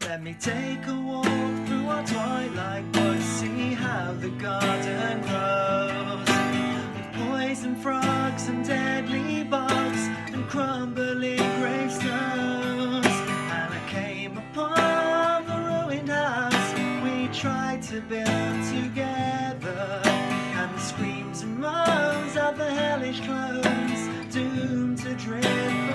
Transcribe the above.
Let me take a walk through our twilight woods, see how the garden grows, with poison frogs and deadly bugs and crumbling gravestones. And I came upon the ruined house we tried to build together, and the screams and moans of the hellish clones doomed to drift